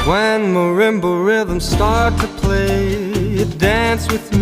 When marimba rhythms start to play, dance with me.